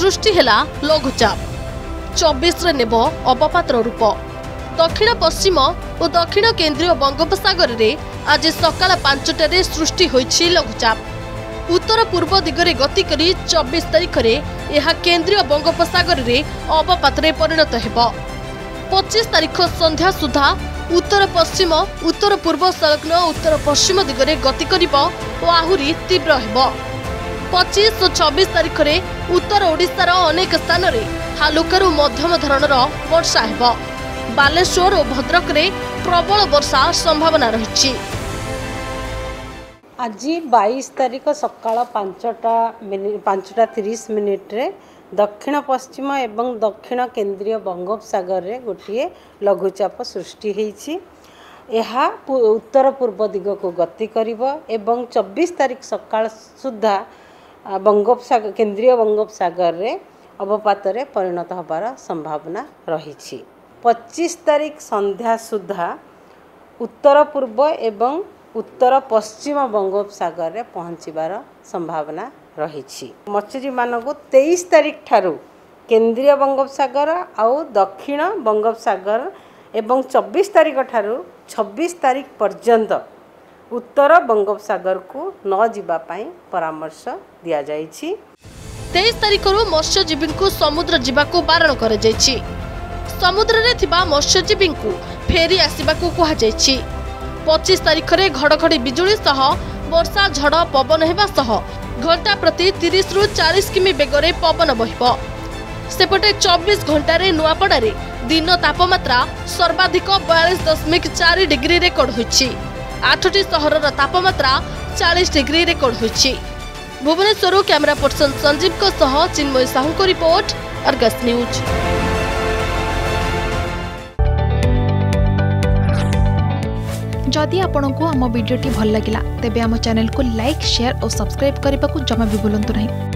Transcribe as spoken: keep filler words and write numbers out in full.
सृष्टि हेला लघुचाप चौबीस रे नेब अवपातर रूप। दक्षिण पश्चिम और दक्षिण केंद्रीय बंगोपसागर रे आज सकाळ पांचटारे सृष्टि होइछि लघुचाप। उत्तर पूर्व दिगरे गति करी चौबीस तारीख रे यह केंद्रीय बंगोपसागर रे अवपातरे परिणत हेबो। पच्चीस तारीख संध्या सुधा उत्तर पश्चिम उत्तर पूर्व संलग्न उत्तर पश्चिम दिगरे गति करिबो और आहुरी तीव्र हेबो। पच्चीस और छब्बीस तारीख रे उत्तर ओडिशार अनेक स्थान रे हालुकारू मध्यम धरणर वर्षा हेबो। बालेश्वर और भद्रक रे प्रबल वर्षा संभावना रहिछि। आज बाईस तारीख सकाळ पांचटा पांचटा तीस मिनिट रे दक्षिण पश्चिम एवं दक्षिण केंद्रीय बंगोपसागर रे गोटे लघुचाप सृष्टि होईछि। यह उत्तर पूर्व दिग को गति करिवो एवं चौबीस तारीख सकाळ सुधा बंगोपसागर केंद्रीय बंगोपसागर रे अवपात रे परिणत होबार संभावना रहिछि। पच्चीस तारीख संध्या सुधा उत्तर पूर्व एवं उत्तर पश्चिम बंगोपसागर रे पहुँचबार संभावना रहिछि। मत्स्यजीवी मानक तेईस तारीख ठारू केंद्रीय बंगोपसागर आउ दक्षिण बंगोपसागर एवं चौबीस तारीख ठारू छब्बीस तारीख पर्यंत उत्तर बंगोपसागर को न जिबा पई परामर्श दिया जाइछि। तेईस तारीख रु मत्स्यजीवी को समुद्र जिबा को बारण कर जाइछि। समुद्र रे थिबा मत्स्यजीवी को फेरी आसीबा को कहा जाइछि। पच्चीस तारीख रे घड़घड़ी बिजुली सह वर्षा झड़ पवन हेबा सह घंटा प्रति तीस रु चालीस किमी बेगरे पवन बहिबो। सेपटे चौबीस घंटा रे नुआपड़ा रे दिन तापमात्रा सर्वाधिक बयालीस दशमिक चार डिग्री रेकर्ड होइछि। आठटी सहरर तापमात्रा चालीस डिग्री रेकर्ड होइछि। भुवनेश्वर कैमरा पर्सन संजीव को सह चिन्मय साहू को रिपोर्ट, अर्गस न्यूज। जदि आपंक आम भिडी भल लगा तेब आम चैनल को लाइक शेयर और सब्सक्राइब करने को जमा भी भूलु नहीं।